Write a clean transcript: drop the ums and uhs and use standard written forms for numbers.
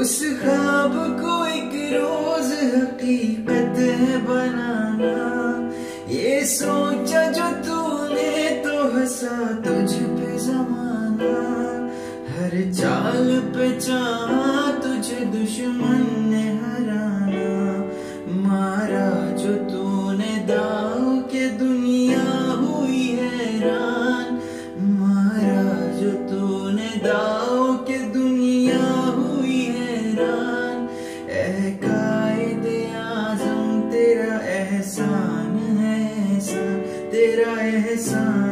उस ख्वाब को एक रोज हकीकत है बनाना। ये सोचा जो तूने तो हंसा तुझ पे जमाना। हर चाल पे चाहा तुझे दुश्मन ने हराना। मारा जो तूने दाव के दुनिया हुई हैरान। मारा जो तूने दाव के दुनिया हुई हैरान। ऐ कायदे आज़म तेरा एहसान है एहसान, तेरा एहसान।